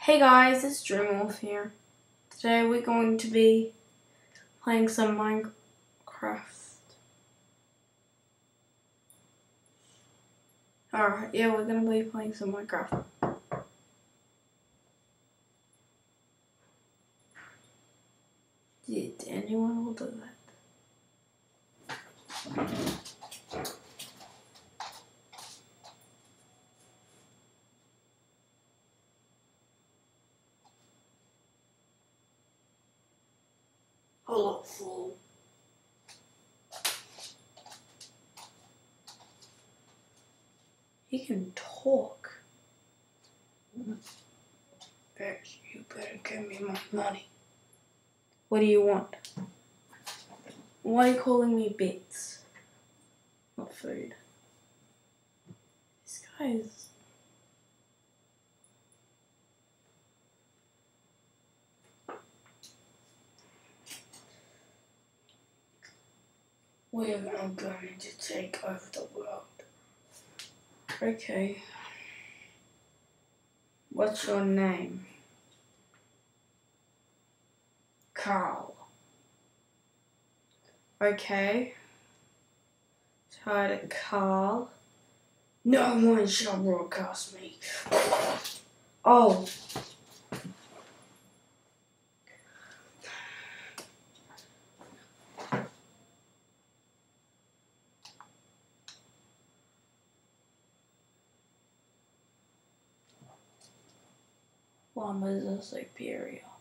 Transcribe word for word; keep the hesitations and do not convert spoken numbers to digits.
Hey guys, it's Dreamwolf here. Today we're going to be playing some Minecraft. Alright, yeah, we're gonna be playing some Minecraft. Did anyone will do that? Hello, fool. He can talk. Bitch, you better give me my money. What do you want? Why are you calling me bits? Not food. This guy is... We are now going to take over the world. Okay. What's your name? Carl. Okay. Try to Carl. No one shall broadcast me. Oh. Llamas are superior.